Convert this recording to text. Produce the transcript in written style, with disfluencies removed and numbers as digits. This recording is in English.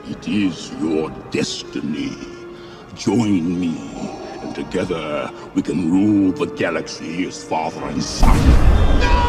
It is your destiny. Join me, and together we can rule the galaxy as father and son.